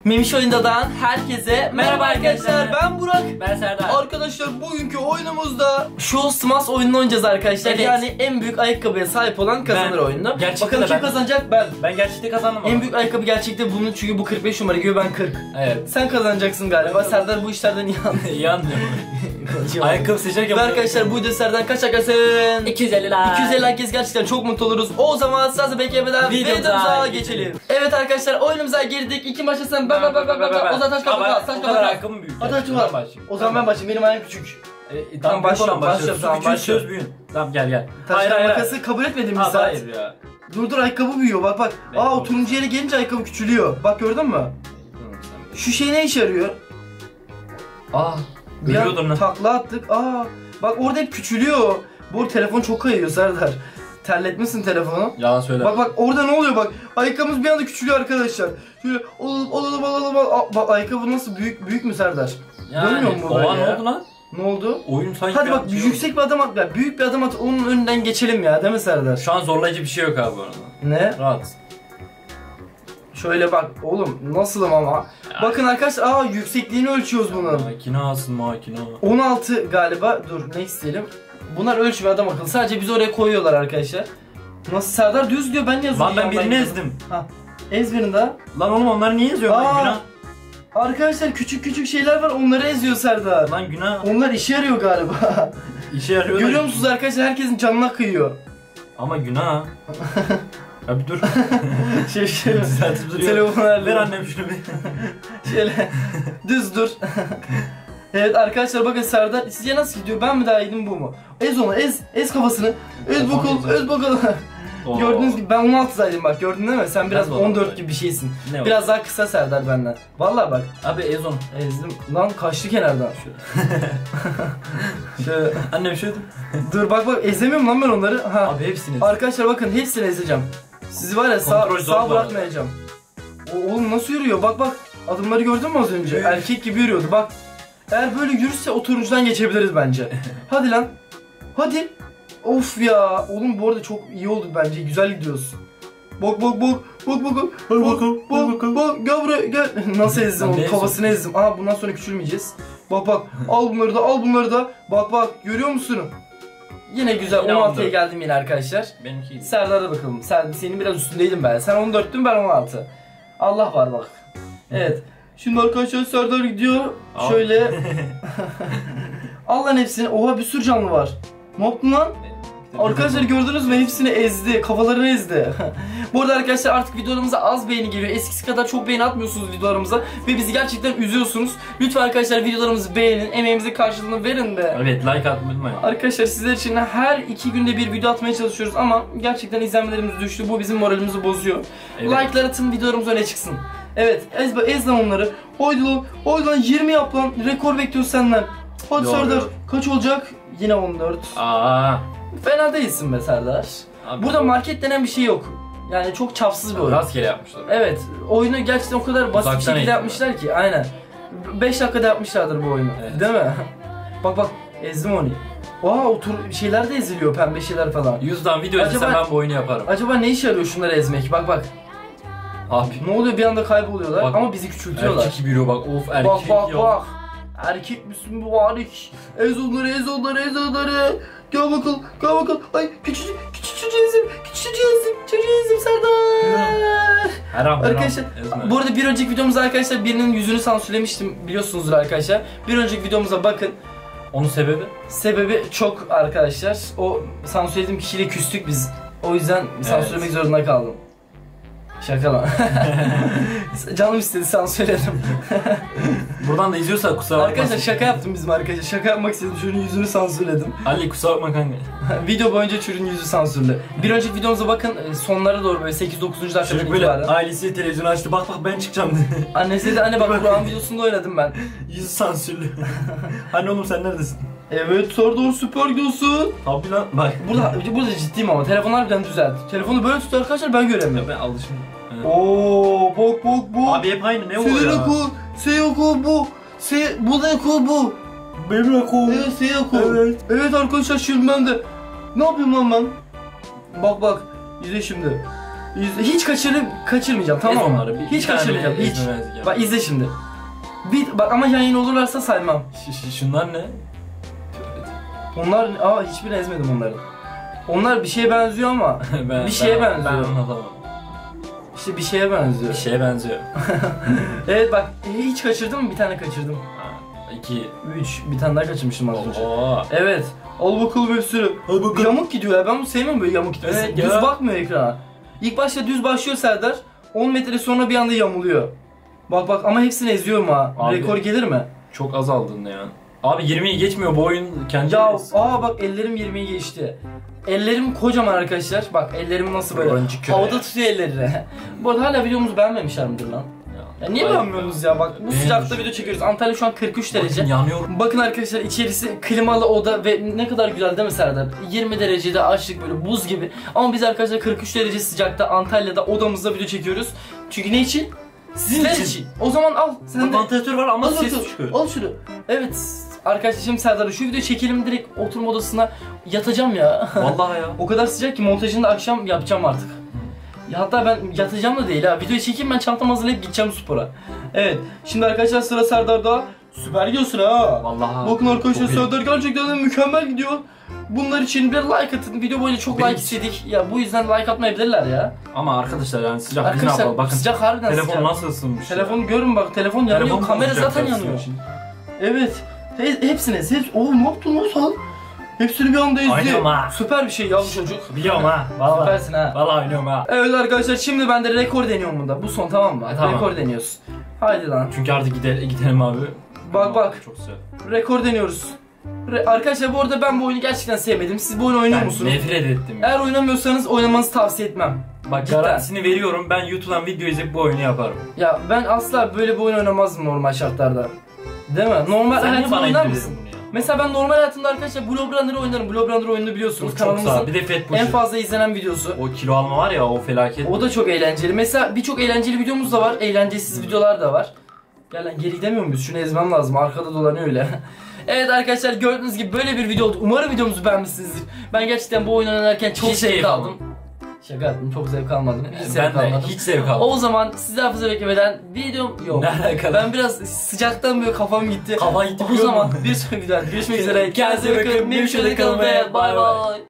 Memiş Oyunda'dan herkese merhaba arkadaşlar. Ben Burak. Ben Serdar. Arkadaşlar bugünkü oyunumuzda Show Smash oyununu oynayacağız arkadaşlar. Evet. Yani en büyük ayakkabıya sahip olan kazanır oyunu. Bakalım kim kazanacak? Ben gerçekte kazandım ama. En büyük ayakkabı gerçekte bunun, çünkü bu 45 numara gibi, ben 40. Evet. Sen kazanacaksın galiba. Serdar bu işlerden iyi anlıyor. İyi anlıyor. Ayakkabı seçerken. Arkadaşlar bu videoda Serdar kaç arkadaşlar? 250 like. 250 herkes, gerçekten çok mutlu oluruz. O zaman size beklemeden videomuza geçelim. Evet arkadaşlar, oyunumuza girdik. İki maçta sen ben. O zaman taş kapat. Taş kapat. Ayakkabım büyük. Hadi aç var. O zaman ben başlayayım. Benim ayağım küçük. Tamam başlayalım. Tamam Küçük söz büyüğün. Tamam gel. Taş makası kabul etmediğimiz saat. Hayır ya. Dur ayakkabı büyüyor. Bak. O turuncu yere gelince ayakkabı küçülüyor. Bak gördün mü? Şu şey ne işe yarıyor? Biliyordum lan. Takla attık. Bak orada hep küçülüyor. Bu telefon çok kayıyor Serdar. Terletmişsin telefonu. Yalan söyle. Bak orada ne oluyor bak. Ayakkabımız bir anda küçülüyor arkadaşlar. Şöyle bak ayakkabı nasıl büyük mü Serdar? Görmüyor musun burada ya? Ne oldu lan? Ne oldu? Oyun sanki. Hadi bak yüksek bir adım at. Büyük bir adım at. Onun önünden geçelim ya, değil mi Serdar? Şu an zorlayıcı bir şey yok abi bu arada. Ne? Rahat. Şöyle bak oğlum, nasılım ama. Ya. Bakın arkadaşlar, yüksekliğini ölçüyoruz bunun. Makina. 16 galiba. Dur ne isteyelim? Bunlar ölçmüyor adam akıllı. Sadece bizi oraya koyuyorlar arkadaşlar. Nasıl Serdar düz diyor, ben yazıyorum. Lan ben birini ezdim. Ez birini daha. Lan oğlum onları niye eziyorsun lan, günah? Arkadaşlar küçük şeyler var, onları eziyor Serdar. Lan günah. Onlar işe yarıyor galiba. İşe yarıyor. Görüyor musunuz arkadaşlar, herkesin canına kıyıyor. Ama günah. Ya bir dur. Telefonlarla. Ver annem şunu bir. Şöyle düz dur. Evet arkadaşlar bakın Serdar sizce nasıl gidiyor? Ben mi daha iyiydim, bu mu? Ez onu, ez kafasını. Ez bakalım. Gördüğünüz gibi ben 16'daydım bak, gördün değil mi? Sen biraz 14 gibi bir şeysin. Biraz daha kısa Serdar benden. Vallahi bak. Abi ez onu. Ezdim. Lan kaçtı kenardan. Şöyle. Annem şöyle. Dur bak ezemiyorum lan ben onları. Abi hepsini. Arkadaşlar bakın hepsini ezeceğim. Sizi var ya sağ bırakmayacağım. Oğlum nasıl yürüyor? Bak. Adımları gördün mü az önce? Evet. Erkek gibi yürüyordu bak. Eğer böyle yürürse o turuncudan geçebiliriz bence. Hadi lan. Hadi. Of ya. Oğlum bu arada çok iyi oldu bence. Güzel gidiyoruz. Bak. Gel buraya gel. Nasıl ezdim onu? Kafasını ezdim. Bundan sonra küçülmeyeceğiz. Bak. Al bunları da. Bak görüyor musun? Yine güzel. 16'ya geldim yine arkadaşlar. Benimki. Serdar'a bakalım. Senin biraz üstündeydim ben. Sen 14'tün, ben 16. Allah var bak. Evet. Şimdi arkadaşlar Serdar gidiyor. Şöyle. Allah'ın hepsini. Oha bir sürü canlı var. Ne yaptın lan? Arkadaşlar gördünüz mü? Hepsini ezdi. Kafalarını ezdi. Bu arada arkadaşlar artık videolarımıza az beğeni geliyor. Eskisi kadar çok beğeni atmıyorsunuz videolarımıza. Ve bizi gerçekten üzüyorsunuz. Lütfen arkadaşlar videolarımızı beğenin. Emeğimize karşılığını verin be. Evet, like atmayı unutmayın. Arkadaşlar sizler için her 2 günde bir video atmaya çalışıyoruz. Ama gerçekten izlenmelerimiz düştü. Bu bizim moralimizi bozuyor. Evet. Like'lar atın, videolarımız öne çıksın. Evet, ez lan onları. Haydi lan 20 yap lan. Rekor bekliyoruz senden. Hadi Serdar. Kaç olacak? Yine 14. Fena değilsin be Serdar. Burada market denen bir şey yok. Yani çok çapsız bir oyun. Rastgele yapmışlar. Evet. Oyunu gerçekten o kadar basit bir şekilde yapmışlar ki. Aynen. 5 dakikada yapmışlardır bu oyunu. Evet. Değil mi? Bak ezdim onu. O şeyler de eziliyor, pembe şeyler falan. 100 tane video izlesem ben bu oyunu yaparım. Acaba ne işe yarıyor şunları ezmek? Bak. Abi. Ne oluyor, bir anda kayboluyorlar ama bizi küçültüyorlar. Erkek gibi yürüyor bak. Of erkek ya. Bak. Erkek misin bu harik? Ez onları. Gel bakalım. Ay küçücük ezdim Serdar. Arkadaşlar bu arada bir önceki videomuzda arkadaşlar birinin yüzünü sansürlemiştim, biliyorsunuzdur arkadaşlar. Bir önceki videomuza bakın. Onun sebebi? Sebebi çok arkadaşlar. O sansürlediğim kişiyle küstük biz. O yüzden sansürlemek zorunda kaldım. Şaka lan. Canım istedi, sansürledim. Buradan da izliyorsa kusura bakma. Arkadaşlar şaka yaptım bizim arkadaşlar. Şaka yapmak istedim. Çocuğun yüzünü sansürledim. Ali kusura bakma kanka. Video boyunca çocuğun yüzü sansürlü. Bir önceki videomuza bakın, sonlara doğru böyle 8-9. dakikada çocuk böyle ailesi televizyonu açtı. Bak ben çıkacağım dedi. Annesi dedi anne bak Burak'ın videosunda oynadım ben. Yüzü sansürlü. Hani oğlum sen neredesin? Evet Serdar süper gidiyorsun. Tabii lan bak. Burada ciddiyim ama telefonlar birden düzeldi. Telefonu böyle tutuyor arkadaşlar, ben göremiyorum. Ben alışım. Evet. Bak. Abi hep aynı, ne o ya? Bu da bu. Benim akıl. Evet Seyako. Evet arkadaşlar şimdi ben de. Ne yapayım lan ben? Bak izle şimdi. Hiç kaçırmayacağım, tamam mı? onları, Hiç bir tane kaçırmayacağım, bile hiç. ezmemezlik yap. Bak izle şimdi. Bak ama yan yana olurlarsa saymam. Şunlar ne? Onlar, hiçbirini ezmedim onların. Onlar bir şeye benziyor ama bir şeye benziyor. Ben anlatamam. İşte bir şeye benziyor. Bir şeye benziyor. Evet bak, hiç kaçırdım mı? Bir tane kaçırdım. 2 3, bir tane daha kaçırmıştım az önce. Oo. Evet. Al bakalım bir sürü. Yamuk gidiyor ya, ben bunu sevmiyorum böyle yamuk gitmesi. Evet düz ya. bakmıyor ekrana. İlk başta düz başlıyor Serdar. 10 metre sonra bir anda yamuluyor. Bak ama hepsini eziyorum ha. Abi. Rekor gelir mi? Çok azaldın ya. Abi 20'yi geçmiyor bu oyun kendi. Ya bak ellerim 20'yi geçti. Ellerim kocaman arkadaşlar. Bak ellerim nasıl böyle Öncü köre havada ya. tutuyor ellerini. Bu arada hala videomuzu beğenmemişler midir lan? Ya niye beğenmiyorsunuz ya? Bak bu sıcakta video çekiyoruz. Antalya şu an 43 derece. Yanıyorum. Bakın arkadaşlar, içerisi klimalı oda ve ne kadar güzel değil mi Serdar? 20 derecede açlık, böyle buz gibi. Ama biz arkadaşlar 43 derece sıcakta Antalya'da odamızda video çekiyoruz. Çünkü ne için? Sizler için. O zaman al. Sen de Vantilatör var ama al, ses çıkıyor. al şunu. Evet. Arkadaşlar şimdi Serdar'a şu videoyu çekelim, direkt oturma odasına yatacağım ya. Vallahi ya. O kadar sıcak ki montajını da akşam yapacağım artık. Ya hatta ben yatacağım da değil ha. Videoyu çekeyim, ben çantamı hazırlayıp gideceğim spora. Evet. Şimdi arkadaşlar sıra Serdar'da. Süper gidiyorsun ha. Vallahi. Bakın arkadaşlar, çok iyi. Serdar gerçekten de mükemmel gidiyor. Bunlar için bir like atın. Video boyunca çok Benim like için. istedik. Ya bu yüzden like atmayabilirler ya. Ama arkadaşlar yani sıcak biz ne Arkadaşlar yapalım bakın. sıcak harbiden Telefon sıcak. nasıl ısınmış? Telefonu görün bak, telefon yanıyor. Telefon Kamera bozacak zaten yarısını yanıyor. için. Evet. Hepsini. Ne yaptın lan sen? Hepsini bir anda ezdi. Oynuyorum ha. Süper bir şey ya bu çocuk. Biliyorum ha. Vallahi. Süpersin ha. Vallahi oynuyorum ha. Evet arkadaşlar, şimdi ben de rekor deniyorum bunda. Bu son, tamam mı? Tamam. Rekor deniyoruz. Haydi lan. Çünkü artık gidelim abi. Bak. Çok güzel. Rekor deniyoruz. Arkadaşlar bu arada ben bu oyunu gerçekten sevmedim. Siz bu oyunu oynuyor Ben musunuz? nefret ettim. Eğer oynamıyorsanız oynamanızı tavsiye etmem. Bak cidden. garantisini veriyorum, ben YouTube'dan video izleyip bu oyunu yaparım. Ya ben asla böyle bir oyun oynamazdım normal şartlarda. Değil mi? Normal Sen niye hayatında bana oynar indiriyorsun mısın? bunu ya? Mesela ben normal hayatımda arkadaşlar Blow Runner'ı oynarım. Blow Runner oyununu biliyorsunuz. Bu çok sağ. Kanalımızın Bir de Fat Push'u. en fazla izlenen videosu. O kilo alma var ya, o felaket. O da çok eğlenceli. Mesela birçok eğlenceli videomuz da var. Eğlencesiz videolar da var. Gel lan, geri gidemiyor muyuz? Şunu ezmem lazım. Arkada dolanıyor öyle. Evet arkadaşlar, gördüğünüz gibi böyle bir video oldu. Umarım videomuzu beğenmişsinizdir. Ben gerçekten bu oyunu oynarken çok Hiç zevk keyif aldım. almadım. Şaka yaptım, çok zevk almadım. Hiç Ben zevk de almadım. hiç zevk almadım. O zaman sizi hafıza beklemeden videom yok. Ne alakalı? Ben biraz sıcaktan böyle kafam gitti. Kafan gitti, O biliyor zaman musun? bir sonraki videoda görüşmek üzere. Kendinize bakın. Memşo'da kalın ve bay bay.